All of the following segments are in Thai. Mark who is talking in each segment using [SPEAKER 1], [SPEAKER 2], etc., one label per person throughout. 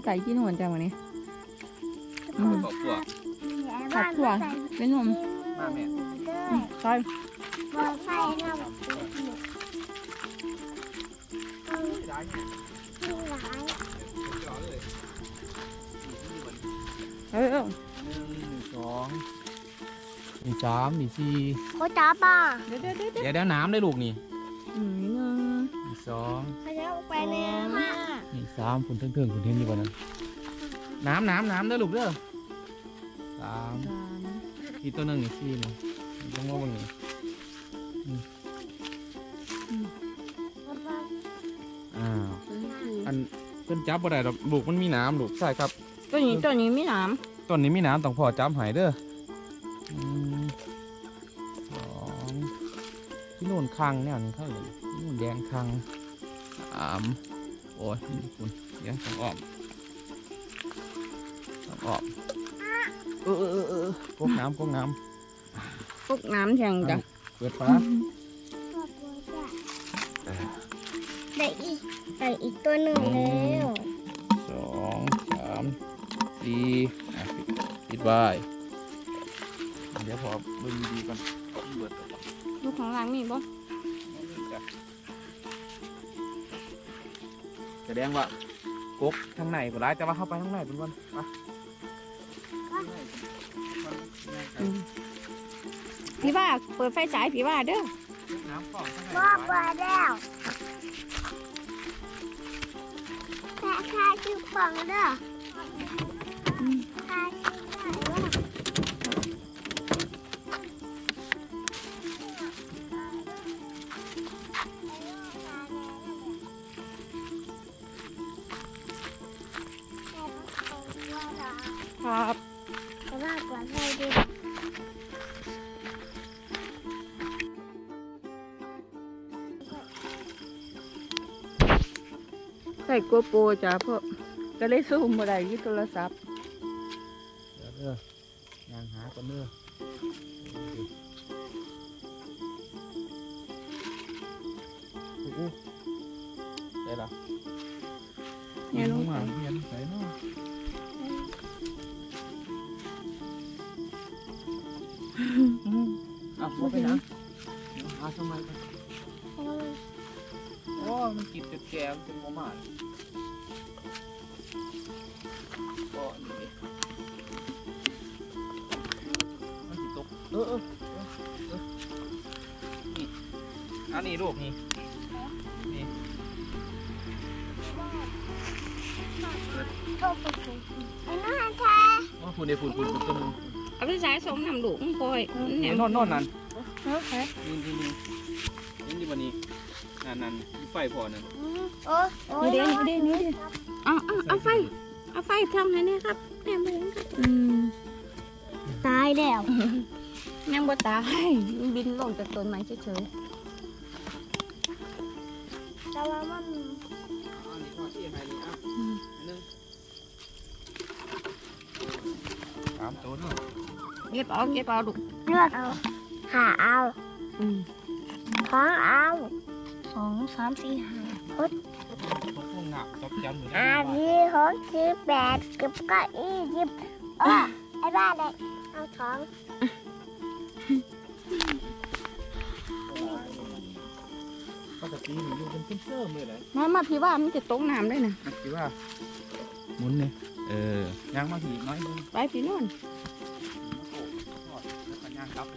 [SPEAKER 1] ใส่ที่หนวนจังวันนี้
[SPEAKER 2] ตอกตัว
[SPEAKER 1] ผัดถั่วเป็นนม
[SPEAKER 2] มาแม่
[SPEAKER 1] ใส่
[SPEAKER 2] 1 2 มี3มี4
[SPEAKER 3] เขาจับป่ะ
[SPEAKER 2] เดี๋ยวน้ำได้ลูกนี่1มี2
[SPEAKER 3] เขาจะไปเลยค่ะ
[SPEAKER 2] มี3ฝุ่นเถิงฝุ่นเห็นดีกว่านั้นน้ำได้ลูกเด้อ3อีกตัวนึงนี่4นี่ลงมาบนนี้อันเพิ่นจับบ่ได้ดอกลูกมันมีน้ำลูกใช่ครับ
[SPEAKER 1] ตัวนี้มีน้
[SPEAKER 2] ำต้นนี้มีน้ำต้องพอจับหายเด้อ2ที่โน่นคังเนี่ยนี่เขาเลยที่โน่นแดงคังโอ้ยนี่คุณเดี๋ยวต้องอ้อมพวกน้ำ
[SPEAKER 1] แข็งจ้ะ
[SPEAKER 2] เปิดฝา
[SPEAKER 3] ได้อีกตัวหนึ่งแล้ว
[SPEAKER 2] 2 3 4ปิดไว้เดี๋ยวพอเบิ่งดีๆก่อนเบิด
[SPEAKER 1] ลูกของหลังมีบ่
[SPEAKER 2] แสดงว่ากกทางไหนก็ได้แต่ว่าเข้าไปทางไหนเป็นวัน
[SPEAKER 1] พี่ว่าเปิดไฟฉายพี่ว่าเด้อ
[SPEAKER 3] ว่าเปิดแล้วค่าชื่อฟังเด้อค่าชื่อฟังเด้อ
[SPEAKER 1] ครับ
[SPEAKER 3] แต่ว่าก่อนให้ดู
[SPEAKER 1] ใส่โกโปรจ้ะเพราะก็เลยซูมบ่ได้ที่โทรศัพท์
[SPEAKER 2] เดี๋ยวย่างหากันเด้อได้ละ
[SPEAKER 1] เนี่ยลูก
[SPEAKER 2] มาเรียนใส่เนาะว่าไปนะทำไมกันโอ้มันกินแก่ๆเป็นหัวหมาก็นี่มันติดตกนี่อันนี้ลูกนี่
[SPEAKER 3] ไอ้น้องแท้
[SPEAKER 2] ว่าฝุ่นเดี๋ยวฝุ่นต้น
[SPEAKER 1] เอาไปใช้สมนำลูกปล่อย
[SPEAKER 2] เนี่ยนอนนั่นนี่วันนี้นั่นไฟพอนั่น
[SPEAKER 1] นี่เอาไฟทำให้เนี่ยครับแม่บุ้งครับ
[SPEAKER 3] ตายแล้ว
[SPEAKER 1] ยังบ่ตายบินลงจากต้นไม้เฉย
[SPEAKER 3] ๆแต่ว่ามัน
[SPEAKER 2] นี่พอที่ไหนนี่นึง3 ตัวด้วย
[SPEAKER 1] เก็บเอาลูก
[SPEAKER 3] เลือกเอาหาเอาท้องเอา2 3 4 5พุทธที่6ที่8กับก็20ไอ้บ้าเลยเอาท้อง
[SPEAKER 2] ก็จะตีอยู่เป็นเพิ่มเลยเลย
[SPEAKER 1] มาพี่ว่ามันจะตกน้ำได้นะ
[SPEAKER 2] พี่ว่าหมุนเนี่ยย่างมาผีน้อยนึง
[SPEAKER 1] ไปพี่นน
[SPEAKER 2] ย่างครับ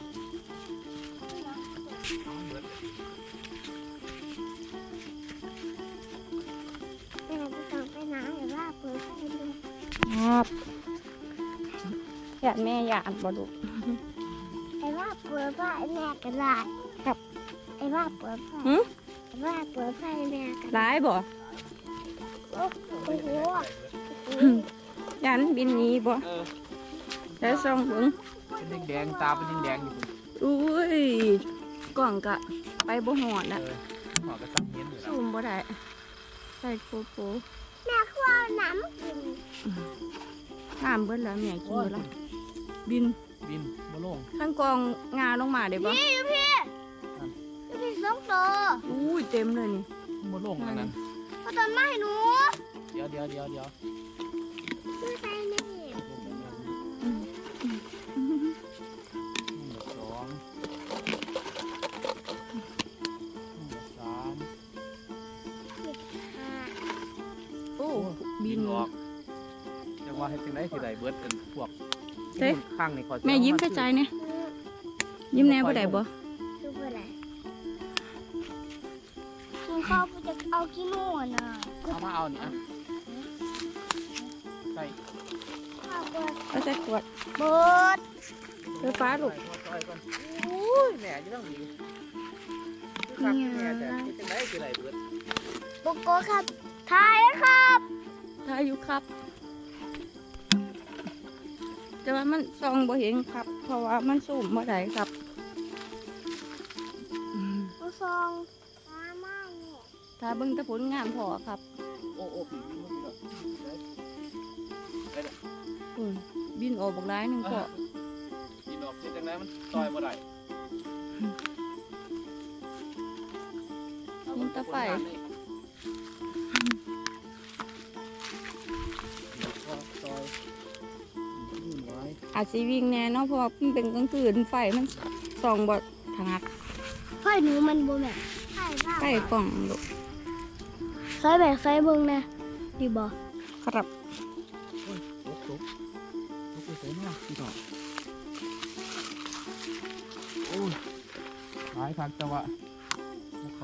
[SPEAKER 1] ครับอยากแม่อยากบ่ดุ
[SPEAKER 3] ไอ้ว่าเปิดไฟแม่กันหลาย
[SPEAKER 1] ครับ
[SPEAKER 3] ไอ้ว่าเปิดไฟไอ้ว่าเปิดไฟแม่กัน
[SPEAKER 1] หลายบ่
[SPEAKER 3] โอ้โห
[SPEAKER 1] ยันบินนี้บ่แล้วส่องถึง
[SPEAKER 2] เป็นแดงตาเป็นแดงอยู่
[SPEAKER 1] อุ้ยกล่องกะไปบ่หอดนะ
[SPEAKER 2] หอดกระสังเงี้ยอยู่
[SPEAKER 1] ซูมบ่ได้ใส่โกโปร
[SPEAKER 3] แม่ขวาน้ำกิน
[SPEAKER 1] น้ำเบิ้ลแล้วแม่กินแล้วบิน
[SPEAKER 2] มาลง
[SPEAKER 1] ทั้งกองงาลงมาเดี๋ยวบ่
[SPEAKER 3] พี่สองตัว
[SPEAKER 1] อุ้ยเต็มเลยนี่
[SPEAKER 2] มาลงนั่น
[SPEAKER 3] พอตอนมาให้หนู
[SPEAKER 2] เดี๋ยวบิดเป็นพวก
[SPEAKER 1] เด้
[SPEAKER 2] ข้างในคอ
[SPEAKER 1] แม่ยิ้มกระจายเนี่ยยิ้มแน่บ่ได้บ่
[SPEAKER 3] คืออะไรกินข้าวจะเอากินนู่นน่ะ
[SPEAKER 2] เอามาเอานี่อ่ะใส่
[SPEAKER 3] ข้าวเบิด
[SPEAKER 1] เอาใส่ขวด
[SPEAKER 3] เบิด
[SPEAKER 1] ไฟฟ้าลูก
[SPEAKER 2] ซอยก่อนอุ้ยแม่ยังต้องดีคือครับแม่แต่ที่จังไดคือไรเบิด
[SPEAKER 3] โกโก้ครับทายครับ
[SPEAKER 1] ถ้าอยู่ครับแต่ว่ามันส่องบ่เห็นครับ เพราะว่ามันสูงบ่ได้ครับ
[SPEAKER 3] ลูกซองมามากเนี่ย
[SPEAKER 1] ถ้าเบิ่งแต่ผลงานพอครับ
[SPEAKER 2] โอ้โอ้ผีมันเบิดไปเด้อ
[SPEAKER 1] บินออกบักหลายหนึงพอ
[SPEAKER 2] กินออกที่จังไดมันซอยบ่ได้
[SPEAKER 1] ยิงตะไฟ
[SPEAKER 2] ซอยนี่ไว้
[SPEAKER 1] อาจสิวิ่งแน่เนาะเพราะว่ามันเป็นกลางคืนไฟมันส่องบ่ถนัด
[SPEAKER 3] ไฟหนูมันบ่แม่ไฟบ้า
[SPEAKER 1] ไฟกล่องลูก
[SPEAKER 3] ไฟแบบไฟเบิ่งนะดีบ่
[SPEAKER 1] ครับ
[SPEAKER 2] ลุกไปใส่หน้าพี่น้องโอ้ยหายทันจังหวะเขา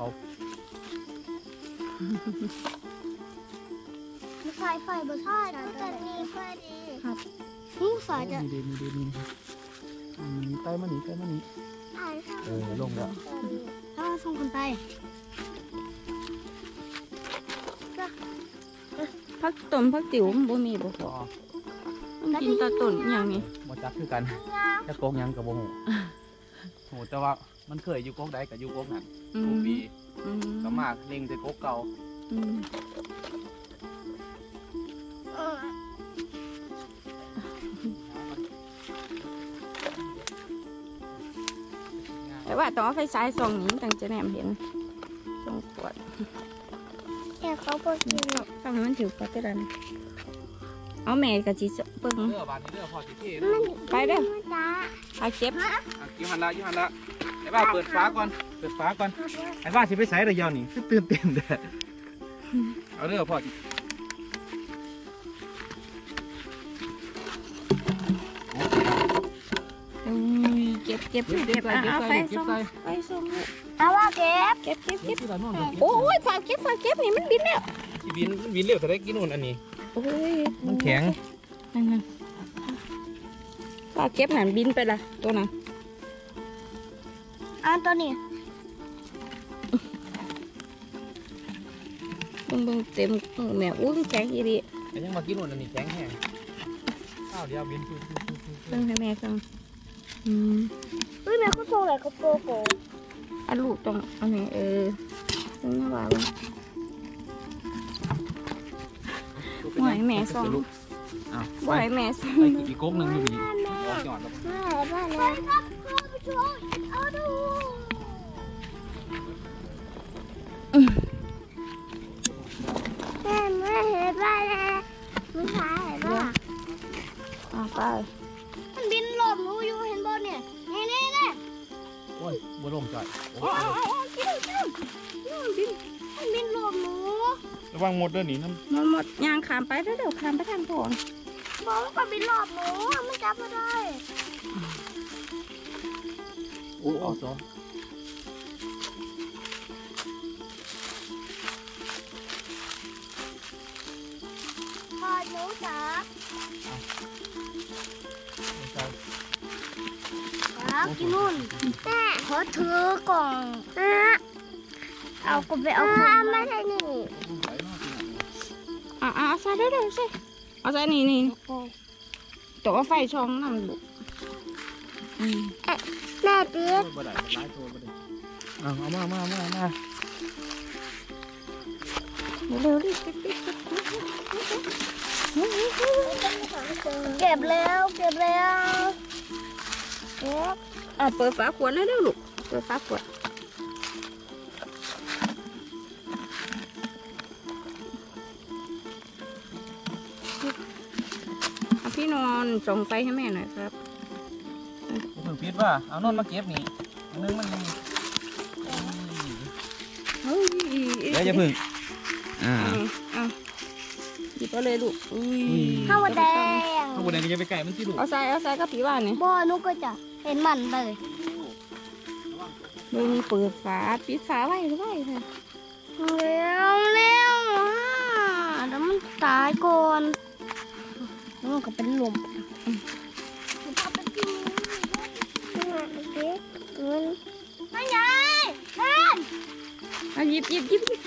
[SPEAKER 3] ไฟบ่ใช่แต่มีไฟดีครับนี่ไฟจะ
[SPEAKER 2] มีเดนใต้มันนี่
[SPEAKER 3] ถ่ายข้าง
[SPEAKER 2] ลงแล้ว
[SPEAKER 3] ถ้าส่งคนไป
[SPEAKER 1] พักต้นพักติ๋วมันบ่มีบ่พอมันกินแตะต้นอหย่างนี้
[SPEAKER 2] มาจับคือกันจะโกงยังกับโบหูโหแต่ว่ามันเคยอยู่โกงใดกับอยู่โกงนั้น
[SPEAKER 1] อื
[SPEAKER 2] โก
[SPEAKER 1] ม
[SPEAKER 2] ปี
[SPEAKER 1] อืม
[SPEAKER 2] ก็มากเล็งแต่โกงเก่า
[SPEAKER 1] อืม แต่ว่าต้องเอาไฟฉายส่องนี้จังจะแนมเห็นส่องขวด
[SPEAKER 3] แค่เขาบอกกิน
[SPEAKER 1] ฟังให้มันถือขวดได้แล้วนะเอาแม่กะจิเบิ่ง
[SPEAKER 2] เรือบานนี้เรือพอสิที่
[SPEAKER 1] ไปเด้อ
[SPEAKER 3] จ้า
[SPEAKER 1] เอาเก็บ
[SPEAKER 2] ยูหันละไอ้บ้าเปิดฟ้าก่อนไอ้บ้าสิไปใส่ระยาวนี่ตื่นเต้นเด้อเอาเรือพอสิ
[SPEAKER 1] อุ้ยเก็บเอาไฟส่องไฟส่องลูก
[SPEAKER 3] เอาว่าเก็บ
[SPEAKER 1] เก็บ
[SPEAKER 2] ที่เราโน่น
[SPEAKER 1] โอ้ยฝากเก็บนี่มันบินแล้ว
[SPEAKER 2] ที่บินเร็วแต่ได้กินนู่นอันนี้
[SPEAKER 1] โอ้ย
[SPEAKER 2] มันแข็ง
[SPEAKER 1] นั่นฝากเก็บหันบินไปละตัวนั้น
[SPEAKER 3] เอาตัวนี้
[SPEAKER 1] เบิ่งเต็มแม่อุ้ยแข็งอีหลี
[SPEAKER 2] แต่ยังมากินนู่นอันนี้แข็งแห้งข้าวเดียวบินฟู
[SPEAKER 1] เบิ่งให้แม่ฟัง
[SPEAKER 3] เฮ้ยแม่เขาส่งอะไรกับโกโก้
[SPEAKER 1] อันลูกตรงอันนี้ตรงนี้ว่าบ่ให้แม่ส่องบ่ให้แม่ส่อง
[SPEAKER 2] ไปอีกก๊กหนึ่งอยู่ดีออกหยอดแล้ว
[SPEAKER 3] บ้านเลยครับเข้าไปช่วยเอาดูแม่เห็นบ้านเลยไม่ใช่เห็นบ้าน
[SPEAKER 1] ไป
[SPEAKER 3] มันบินหลบหนูอยู่เห็นบนเนี่ยนี่
[SPEAKER 2] โอ้ยบัวลงจ่อย
[SPEAKER 3] กินมันบินหลบหนู
[SPEAKER 2] ระวังหมดเด้อหนีน้ำ
[SPEAKER 1] หมดยางขามไปเดี๋ยวขามไปทางพ่อ
[SPEAKER 3] บอกว่ามันบินหลบหนูมันจับไม่ได้
[SPEAKER 2] โอ้เอาซอ
[SPEAKER 3] พอหนูจับครับกินนู่นแม่ขอถือกล่องเอาก็ไปเอาของมาใช่นี่
[SPEAKER 1] เอาใส่เดี๋ยวใส่เอาใส่นี่ตัวไฟช่องนั่นลูก
[SPEAKER 3] แม่เปี๊ยก
[SPEAKER 2] บ่ได้หลายตัวบ่ได้เอามา
[SPEAKER 1] เร็วดิ
[SPEAKER 3] เก็บแล้วเก็บ
[SPEAKER 1] เปิดฝาขวดแล้วลูกเปิดฝาขวดพี่นอนส่งไฟให้แม่หน่อยครับ
[SPEAKER 2] เพิ่งปิดว่าเอานอนมาเก็บนี่นึงมันยัง
[SPEAKER 1] เฮ้ย
[SPEAKER 2] เดี๋ยวจะพึ่ง
[SPEAKER 1] หยิบก็เลยลูกอุ้ย
[SPEAKER 3] ข้าวแดง
[SPEAKER 2] ข้าวบนแดงก็จะไปไก่มันที่ลูก
[SPEAKER 1] เอาใส่กับผีว่านี่
[SPEAKER 3] บ่อนุก็จะเห็นมันเลย
[SPEAKER 1] โดยมีเปิดฝาปิดฝาไว้ค่ะ
[SPEAKER 3] เร็วเดี๋ยวมันตายก่อนแล้วมันก็เป็นลมไม่ไงเล่น
[SPEAKER 1] เอาหยิบ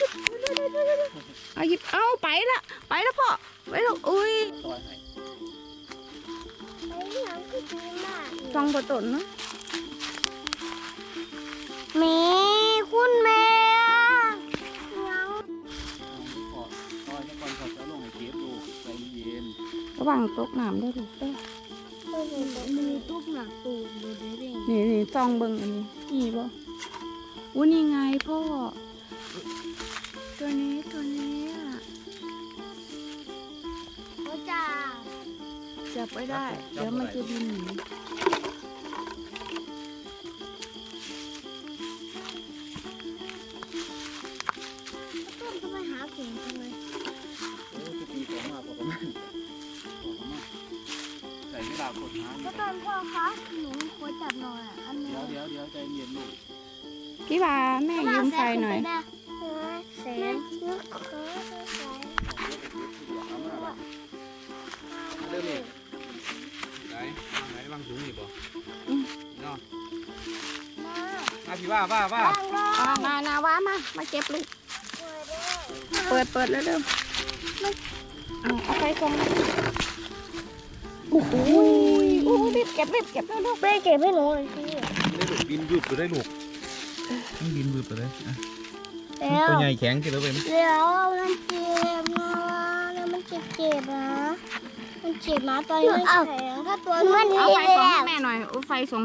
[SPEAKER 1] เอาหยิบเอาไปละพ่อไปลูกอุ้ยฟังประตนเนาะ
[SPEAKER 3] แม่คุณแม่ยัง
[SPEAKER 2] ตอนนี้ก่อนเขาจะลงให้เก็บลูกใจเย็น
[SPEAKER 1] ระวังตกน้ำได้ลูกเด้อ
[SPEAKER 3] มีตุ๊กหนักตูดดูดิ
[SPEAKER 1] นี่ซองเบิ่งอันนี้นี่บ่อุ้ยนี่ไงพ่อตัวนี้อ่ะ
[SPEAKER 3] เขาจะ
[SPEAKER 1] จับไว้ได้เดี๋ยวมันจะบินหนี
[SPEAKER 3] ต้นก็ไปหาเก่งจังเลย
[SPEAKER 2] โอ้จะตีของมาบอกมาใส่เวลาคนหา
[SPEAKER 3] ก็ต้นพ่อคะหนูขอจับหน่อยอันนี้
[SPEAKER 2] เดี๋ยวใจเย็นลูก
[SPEAKER 1] พี่ว่าแม่ยืมไฟหน่อย
[SPEAKER 3] แสนนึกขอใส่
[SPEAKER 2] เริ่มอีกไหนวางถุงอีกบ่เนาะมาพี่ว่า
[SPEAKER 1] มานาว้ามาเก็บลูกเปิดเร็วๆเอาไฟส่องโอ้โหรีบเก็บเร็ว
[SPEAKER 3] ไปเก็บให้หนูเลยสิ
[SPEAKER 2] ได้ลูกบินบึบไปได้ลูกบินบึบไปเลย
[SPEAKER 3] แล้ว
[SPEAKER 2] ตัวใหญ่แข็งกินแล้วเป็น
[SPEAKER 3] เดี๋ยวมันเจ็บนะมันเจ็บนะมันเจ็บนะตอนนี้มันแข็งถ้าตัวมัน
[SPEAKER 1] ๆเอาไฟส่องให้แม่หน่อยเอาไฟส่อง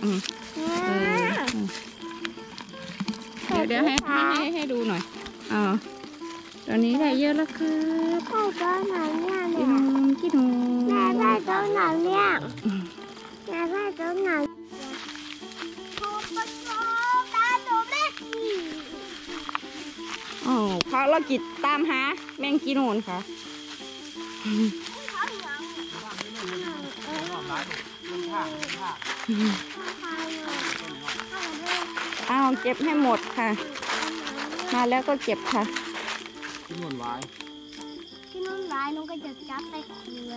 [SPEAKER 1] เดี๋ยวให้ดูหน่อยตอนนี้ได้เยอะแล้วครับ
[SPEAKER 3] เข้าตอนไหนเนี่ย
[SPEAKER 1] กินหนู
[SPEAKER 3] แม่ได้ตอนไหนเนี่ยแม่ได้ตอนไหนทุบประตูตาหนูเล็ก
[SPEAKER 1] ภารกิจตามหาแมงกีนูนค่ะเก็บให้หมดค่ะ มาแล้วก็เก็บค่ะ
[SPEAKER 2] ที่นวลไว้
[SPEAKER 3] ที่นู่นร้ายน้องก็จะจับไปเกลือ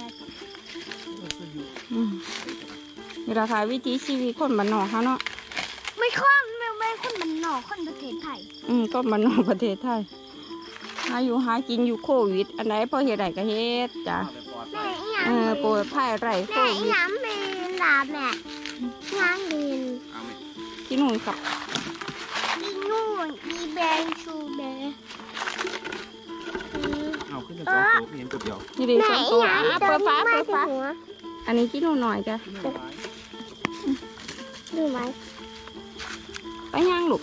[SPEAKER 1] นี่แหละค่ะวิถีชีวิตคนบ้านนอกเขาเนาะ
[SPEAKER 3] ไม่ค่อนไม่ค่อนมันหนอกค่อนประเทศไทย
[SPEAKER 1] คนบ้านนอกประเทศไทยหากินอยู่โควิดอันไหนพอเฮ็ดได้ก็เฮ็ดจ้ะ
[SPEAKER 3] แม่อีหยัง
[SPEAKER 1] ปวดไผ่ไรโค
[SPEAKER 3] แม่อี
[SPEAKER 1] วิด
[SPEAKER 3] หยังมีลาบแม่งางดิน
[SPEAKER 1] ที่นู่นครับ
[SPEAKER 3] อีนู่นอีแบงชูเบ
[SPEAKER 2] เอาขึ้นจะสองตัวเพียงตัวเดียว
[SPEAKER 1] นี่ดิสองตัวเปิดฟ้าอันนี้ที่นู่นหน่อยจ้ะ
[SPEAKER 3] ดูไหม
[SPEAKER 1] ไปย่างลูก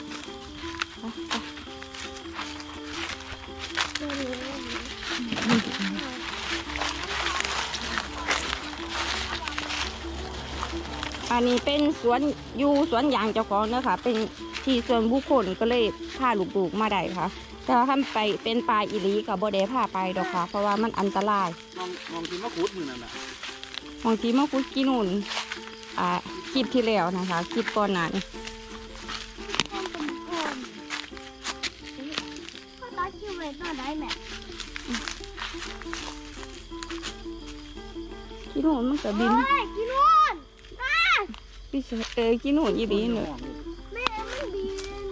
[SPEAKER 1] อันนี้เป็นสวนยางเจ้าของเนอะค่ะเป็นที่ส่วนบุคคลก็เลยพาลูกๆมาได้ค่ะแต่ถ้าไปเป็นปลาอีหลีกับโบเดพาไปดอกค่ะ เพราะว่ามันอันตราย
[SPEAKER 2] มองที่มะขุดมือนั่นแหละ
[SPEAKER 1] บางทีมาคุดกินนู่นคลิปที่แล้วนะคะคลิปก่อนหน้านี้
[SPEAKER 3] พ่อตาคิวไว้ตอนไหนแม่
[SPEAKER 1] กินนู่นมันก็บิน
[SPEAKER 3] เฮ้ยกินนู่นมา
[SPEAKER 1] กินนู่นอีหลีเนอะ
[SPEAKER 3] แม่มันบิน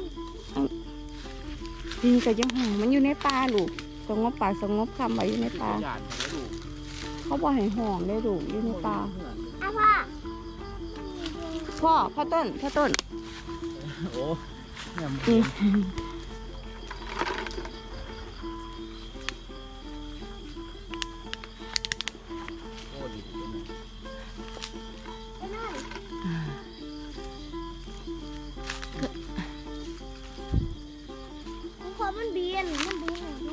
[SPEAKER 1] บินก็จะห่องมันอยู่ในป่าลูกสงบปากสงบคำไว้อยู่ในป่าเขาบอกให้ห่องได้ลูกอยู่ในป่า
[SPEAKER 3] อ่ะ
[SPEAKER 1] พ่อต้น
[SPEAKER 2] โอ้เนี่ยมัน
[SPEAKER 1] นี่
[SPEAKER 2] โอ้ดี
[SPEAKER 3] ไปหน่อยพอมันบินดู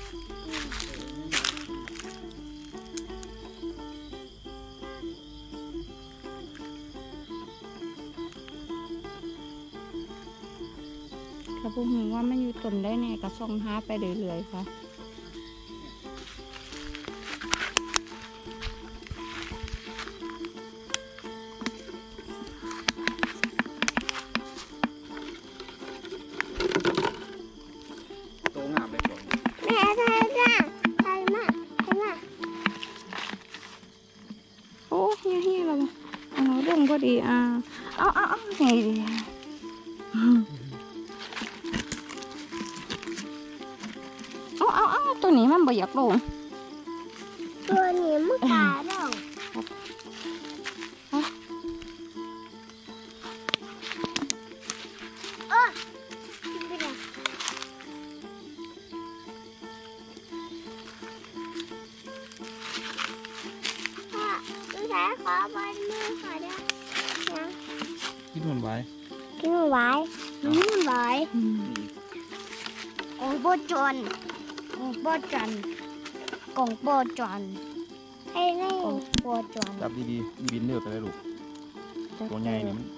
[SPEAKER 1] กระพุ้งว่ามันอยู่ต้นได้แน่กระซองหาไปเรื่อยๆค่ะดีเอานี่ดิเอาตัวนี้มันบ่อยากลง
[SPEAKER 3] ตัวนี้มันตายแล้วไปเลยพ่อดูสายขอบอลมือขอได้นะ
[SPEAKER 2] คิดมันไว้
[SPEAKER 3] กินไว้กินไว้กองโบจอนกองโบจันกองโบจอนให้เล่นกองโบจอน
[SPEAKER 2] จับดีๆบินเร็วแต่ได้ลูกตัวใหญ่นี่มัน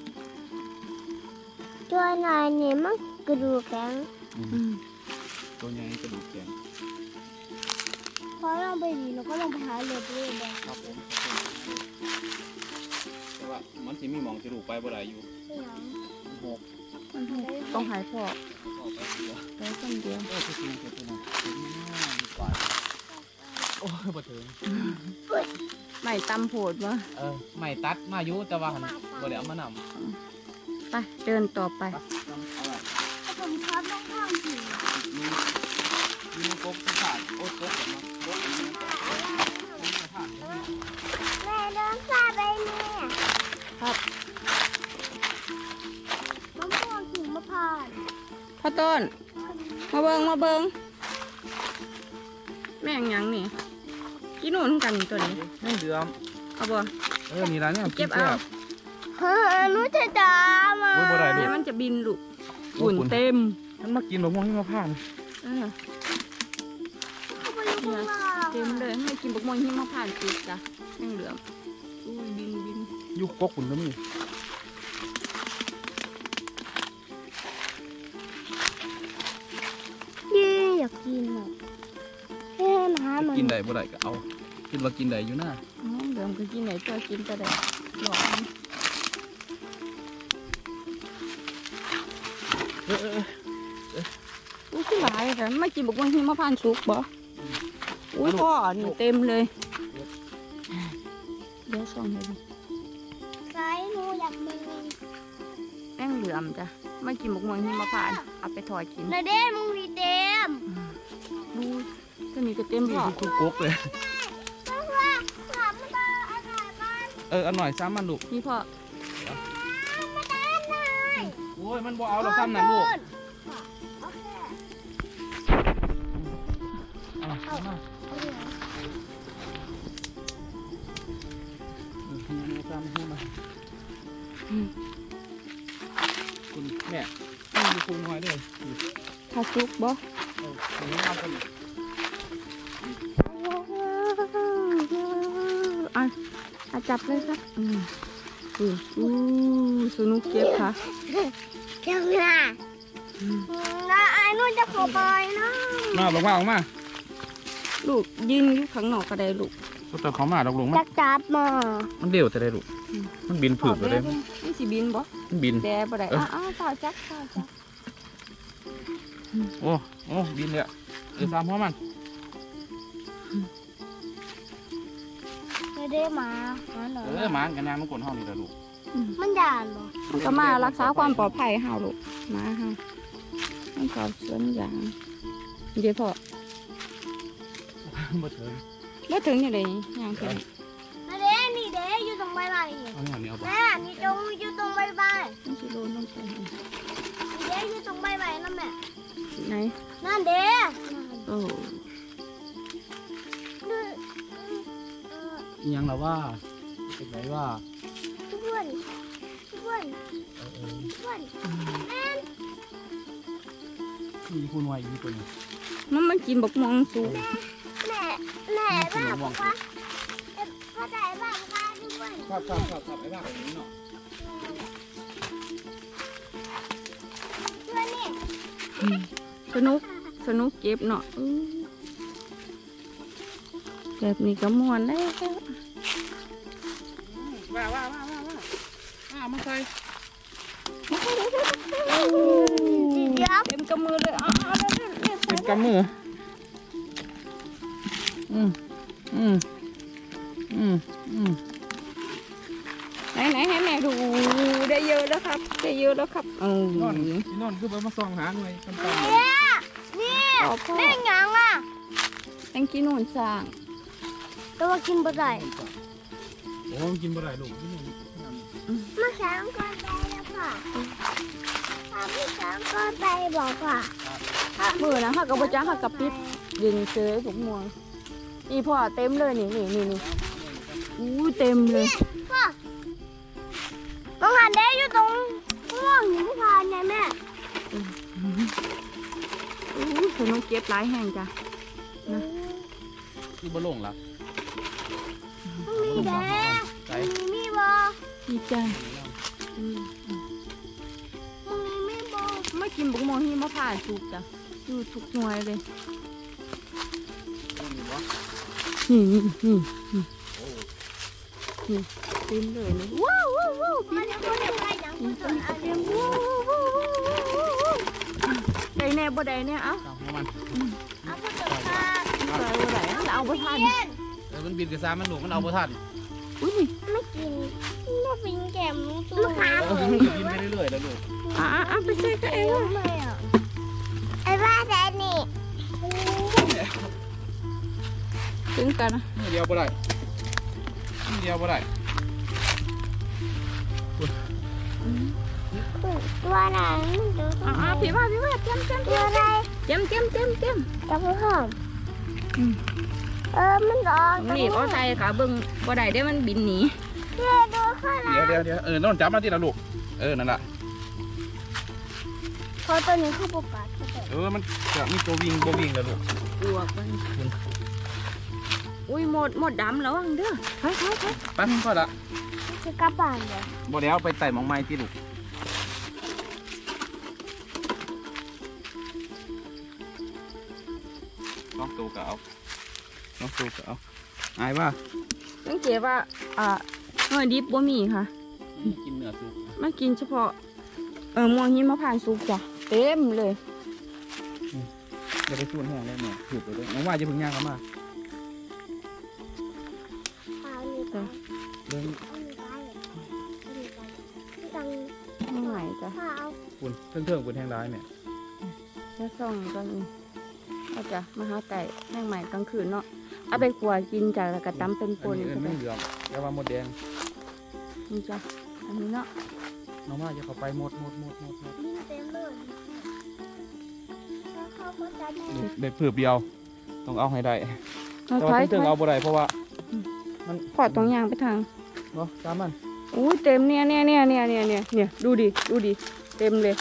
[SPEAKER 3] ตัวน้อยนี่มันกระดูกแข็ง
[SPEAKER 2] ตัวใหญ่กระดูกแข็ง
[SPEAKER 3] พอลองไปดีเราก็ลองไปหาเลือดเลยบ่
[SPEAKER 2] ครับผมแต่ว่ามันสิมีหมองสิลูกไปบ่ได้อยู่ หก
[SPEAKER 1] ต้องหายพอ
[SPEAKER 2] เข้าไปเดียว
[SPEAKER 1] ไปคนเดียว
[SPEAKER 2] โอ้คือสูงเกินไปหน่อยดีกว่าโอ้ยบ่ถึง
[SPEAKER 1] ไม่ตำโผดวะ
[SPEAKER 2] ไม่ตัดมาอยู่แต่ว่าหันบ่ได้เอามานำ
[SPEAKER 1] ไปเดินต่อไป
[SPEAKER 3] ผมชอบต้องข้ามสี
[SPEAKER 2] มีกบที่ผ่านโอ้กบมากบนี้ผ่าน
[SPEAKER 3] แม่เดินซาไปเนี่ย
[SPEAKER 1] ครับ
[SPEAKER 3] มะม่วงถึงมะพร้าว
[SPEAKER 1] พ่อต้นมาเบิงแม่งหยังนี่กินหนุนกันตัวนี้
[SPEAKER 2] ไม่เดือม
[SPEAKER 1] เอาบ่
[SPEAKER 2] นี่ร้านเนี่ย
[SPEAKER 1] เก็บเอา
[SPEAKER 3] หนูจะดามอ่ะ
[SPEAKER 2] บ่ได้ลู
[SPEAKER 1] เดี๋ย
[SPEAKER 2] ก
[SPEAKER 1] วมันจะบินลูกฝุ่นเต็ม
[SPEAKER 2] มันมากินมะม่วงที่มะพร้าว
[SPEAKER 1] เออ
[SPEAKER 3] เข้าไปอยู่ข้างล่าง
[SPEAKER 1] เต็มเลยไม่กินบกมวยหิมะผ่านติดจ้ะแม่งเหลือมอุ้ยบิน
[SPEAKER 2] อยู่กกคุณก็มี
[SPEAKER 3] อยากกินอ่ะมามัน
[SPEAKER 2] กินได้บ่ได้ก็เอาคิดว่ากินได้อยู่นะ
[SPEAKER 1] อ๋อเหลือมก็กินไหนตัวกินแต่ได้หลอกมันอุ้ยคือหลายแต่ไม่กินบกมวยหิมะผ่านสุกบ่อุ้ยพ่อนี่เต็มเลยเดี๋ยวส่องให้ดู
[SPEAKER 3] ไก่หนูอยากมี
[SPEAKER 1] แม่งเหลือมจ้ะไม่กินบกมวยหิมะผ่านเอาไปถอดกิน
[SPEAKER 3] นาเด้มึงมีเต็ม
[SPEAKER 1] ดูตัวนี้ก็เต็ม
[SPEAKER 2] นี่
[SPEAKER 1] พ่อ
[SPEAKER 2] คือกกเลย
[SPEAKER 3] เพื่อนถามมาต่ออะไรบ้าง
[SPEAKER 2] เอาหน่อยซ้ำมันลูก
[SPEAKER 1] นี่พ่อ
[SPEAKER 3] มาด้านหน่อย
[SPEAKER 2] โอ้ยมันบ่เอาเราซ้ำนั่นลูก
[SPEAKER 3] โอเค
[SPEAKER 2] เอามาซ้ำให้มาคุณแม่ดูคุณน้อยด้วย
[SPEAKER 1] ถ้าสุกบ่
[SPEAKER 2] คุณน้ำกัน
[SPEAKER 1] อ่ะจับเลยครับสนุกเก็บค่ะ
[SPEAKER 3] เจ้าหน้าแล้วไอ้นู่นจะขอไปนะ
[SPEAKER 2] มาลงมาออกมา
[SPEAKER 1] ลูกยืนอยู่ข้างนอกก็ได้ลูก
[SPEAKER 2] แต่เขามาลงมา
[SPEAKER 3] จักจับมา
[SPEAKER 2] มันเดี่ยวแต่ได้ลูกมันบินผืดไปเลย
[SPEAKER 1] นี่สิบินบ่
[SPEAKER 2] มันบิน
[SPEAKER 1] แดบ่ได้ฝ่าจับ
[SPEAKER 2] โอ้บินเลยตามหัวมัน
[SPEAKER 3] ไม่ได้มาหน่อย
[SPEAKER 2] หมากันยางมันกดห้องนี่แหละลูก
[SPEAKER 3] มันด่านบ่
[SPEAKER 1] มันก็มารักษาความปลอดภัยเฮาลูกมาเฮามันสอบสวนอย่างเดี๋ยวพอ
[SPEAKER 2] มาเถิง
[SPEAKER 1] เมื่อถึงอย่างไรอย่างเป็น
[SPEAKER 3] นาเด้นี่เด้อยู่ตรงใบไม้นี่
[SPEAKER 2] เอาอย่างนี้เอาไป
[SPEAKER 3] แม่นี่จงอยู่ตรงใบไม้
[SPEAKER 1] มันสิโลนลงไป
[SPEAKER 3] นี่เด้อยู่ตรงใบไม้นั่นแม่
[SPEAKER 1] ไหน
[SPEAKER 3] นั่นเด้
[SPEAKER 1] โอ้
[SPEAKER 2] ยังละว่าเป็นไรว่า
[SPEAKER 3] ทุกคนทุกคนทุกคนแม่
[SPEAKER 2] มีคุณวายอีกคนนึง
[SPEAKER 1] มันกินบกมองสูง
[SPEAKER 3] แม่บ้างคะเข้าใจบ้างคะทุกคน
[SPEAKER 2] ครับไอ้บ้าแบบนี้เนาะ
[SPEAKER 3] ช่วยนี่
[SPEAKER 1] สนุกเก็บเนาะแบบนี้ก็ม่วนได้แล้ว
[SPEAKER 2] ว่ามาใส่
[SPEAKER 3] เดี๋ยว
[SPEAKER 1] เต็มกำมือเลยเร็ว
[SPEAKER 2] เป็นกำมือ
[SPEAKER 1] ไหนให้แม่ดูได้เยอะแล้วครับได้เยอะแล้วครับ
[SPEAKER 2] นอนพี่นอนคือไปมาส่องหาหน่วยกันตาม
[SPEAKER 3] นี่
[SPEAKER 1] ขอพ่อ
[SPEAKER 3] เล่นยังอ่ะ
[SPEAKER 1] แตงกินโนนสร้าง
[SPEAKER 3] ตัวกินบ่ได้
[SPEAKER 2] โอ้มันกินบ่ได้ลูกพี่นอน
[SPEAKER 3] มาแข่งก่อนไปแล้วค่ะถ้าพี่แข่งก่อนไปบอกว่า
[SPEAKER 1] มือนะค่ะกับจ้าค่ะกับปิดยิงเจอพวกม่วงอีพ่อเต็มเลยนี่อู้เต็มเลย
[SPEAKER 3] พ่อมองหันได้อยู่ตรงม่วงหินพานไงแม่
[SPEAKER 1] อู้ผมต้องเก็บหลายแห่งจ้ะ
[SPEAKER 2] คือบ่ลงละ
[SPEAKER 3] มีเด้
[SPEAKER 2] ใจ
[SPEAKER 3] มีบ่
[SPEAKER 1] ดีจ้ะ
[SPEAKER 3] มีบ่
[SPEAKER 1] ไม่กินบุกมองที่มะพร้าวสุกจ้ะอยู่ทุกหน่วยเลยนี่เต็มเลยนี่ว้าวว้าวว้าว
[SPEAKER 3] มันจะบ่ได้ไปหยังผู้สอนอันนี้
[SPEAKER 1] ได้แน่บ่ได้แน่เอ้า
[SPEAKER 2] ตามของมัน
[SPEAKER 3] เอาผู้สอนค่ะ
[SPEAKER 1] ใส่บ่ได้เอาบ่ทัน
[SPEAKER 2] มันบินกระซามันลูกมันเอาบ่ทัน
[SPEAKER 1] อุ้ย
[SPEAKER 3] ไม่กินไม่กินแก้มตัวขา
[SPEAKER 2] มันกินไปเรื่อยๆแล้วลูก
[SPEAKER 1] ไปใส่ก็เอง
[SPEAKER 3] เลยอ่ะไอ้บ้าแดนนี่
[SPEAKER 1] ถึงกันนะ
[SPEAKER 2] นี่เดียวบ่ได้นี่เดียวบ่ได้
[SPEAKER 3] ตัวนั้นตัว
[SPEAKER 1] พี่ว่าเต็ม
[SPEAKER 3] ตัวอะไร
[SPEAKER 1] เต็ม
[SPEAKER 3] กับผู้หอมมันออก
[SPEAKER 1] นี่เอาใส่ขาเบิ่งบ่ได้เด้มันบินหนี
[SPEAKER 3] ดูข้างหลัง
[SPEAKER 2] เดี๋ยวนอนจับมาที่ละลูกนั่นล่ะ
[SPEAKER 3] พอตัวนี้เข้าปาก
[SPEAKER 2] มันจะมีตัววิ่งบ่วิ่งแล้วลูก
[SPEAKER 1] อวกมันอุ้ยหมดดำแล้วอังเด้อไป
[SPEAKER 2] ไปพอละ
[SPEAKER 3] คือกระป๋องเลย
[SPEAKER 2] บ่แล้วไปไต่หมองไม้ที่ลูกน้องตูก็เอาอายว่า
[SPEAKER 1] สังเกตว่าหน่อยดิบบ่มีค่ะ
[SPEAKER 2] กินเนื้อสุก
[SPEAKER 1] มากินเฉพาะม่วงหิมพานต์สุกจ้ะเต็มเลย
[SPEAKER 2] จะไปส่วนแห้งได้เนี่ยถือไปด้วยน้องว่าจะพึ่งย่างกันมา
[SPEAKER 3] เอานี่ไป
[SPEAKER 2] เรื่อง
[SPEAKER 3] เอานี่ไปเอานี่ไปตัง
[SPEAKER 1] ไม่ไหวจ้ะ
[SPEAKER 3] ถ้าเอา
[SPEAKER 2] คุณเทิงคุณแห้งร้ายเนี่ย
[SPEAKER 1] จะส่องกันเอาจ้ะมาหาไก่แห้งใหม่กลางคืนเนาะเอาไปขัวกินจ้ะแล้วก็ตำเป็นปน
[SPEAKER 2] อันนี้ไม่เหลืองแต่ว่าหมดแดง
[SPEAKER 1] นี่จ้ะอันนี้เนาะ
[SPEAKER 2] น้องว่าจะเข้าไปหมด
[SPEAKER 3] ดินเต็มเลยแล้วเขาก็จะได้
[SPEAKER 2] เด็ดเผือบเดียวต้องเอาให้ได้
[SPEAKER 1] เรา
[SPEAKER 2] แต่
[SPEAKER 1] ถ
[SPEAKER 2] ว่า
[SPEAKER 1] อย
[SPEAKER 2] เทิงเอาบ่ได้เพราะว่า
[SPEAKER 1] ขอดตรงยางไปทาง
[SPEAKER 2] เนาะตามมัน
[SPEAKER 1] อู้เต็มเนี่ยดูดิเต็มเลย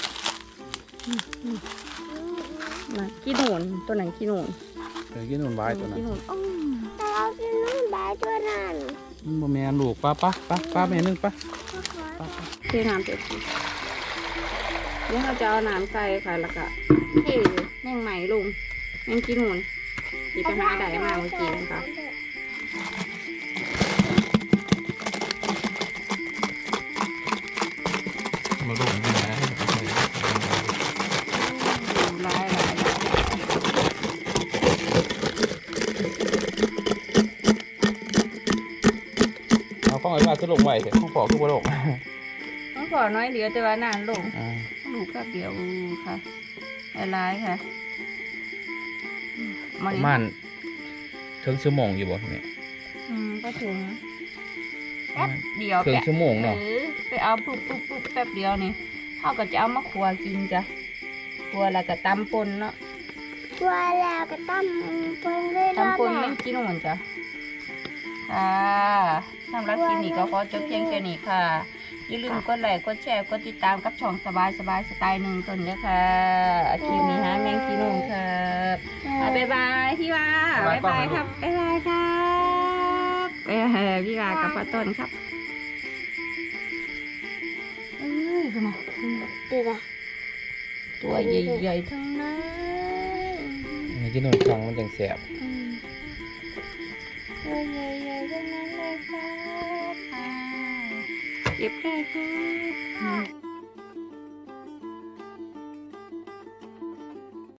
[SPEAKER 1] นะขี้หนูนตัวไหนขี้หนูน
[SPEAKER 2] เดี๋ยวกินหนุนไว้ตัวนั้น
[SPEAKER 1] ขี้หนูนอ้อ
[SPEAKER 3] แต่เราจะนุ่นใบตัวนั้น
[SPEAKER 2] บ่แม่นลูกป้าแม่นึงป้า
[SPEAKER 1] เทน้ำเต็มที่เดี๋ยวเราจะเอาน้ำใส่ค่ะแล้วก็เทแม่งใหม่ลงแม่งขี้หนูนดีไปหาได้มาเมื่อกี้นะคะ
[SPEAKER 2] มาลงนี่นะ
[SPEAKER 1] ลาย
[SPEAKER 2] เอาข้องไอ้ว่าคือลงไว้แต่ข้องขอคือบ่ลง
[SPEAKER 1] ต้องขอน้อยเดียวแต่ว่านานลงลูกแป๊บเดียวค่ะลายค่ะ
[SPEAKER 2] ประมาณถึงชั่วโมงอยู่บ่เนี่ย
[SPEAKER 1] ก็ถึงแป๊บเดียว
[SPEAKER 2] ถึงชั่วโมงเนาะ
[SPEAKER 1] ไปเอาปุ๊บแป๊บเดียวนี่เขาก็จะเอามาคั่วกินจ้ะคั่วแล้วก็ตำปนเนาะ
[SPEAKER 3] ตัวแล้วก็ตั้มปนเลย
[SPEAKER 1] ตำปนไม่กินหมดจ้ะค่ะสำหรับคลิปนี้ก็ขอจบเพียงแค่นี้ค่ะอย่าลืมกดไลค์กดแชร์กดติดตามกับช่องสบายสไตล์หนึ่งคนด้วยค่ะคลิปนี้ฮะแมงกีนุ่งครับบ๊ายบายพี่ว่าบ๊ายบายครับบ๊ายบายครับพี่ว่ากับป้าต้นครับคุณหมอ
[SPEAKER 3] เดี๋ยว
[SPEAKER 1] ตัวใหญ่ๆทั้งนั้น
[SPEAKER 2] นี่กินหนุนฟังมันจังแสบ
[SPEAKER 1] ตัวใหญ่ๆทั้งนั้นเลยครับเก็บได้ครับ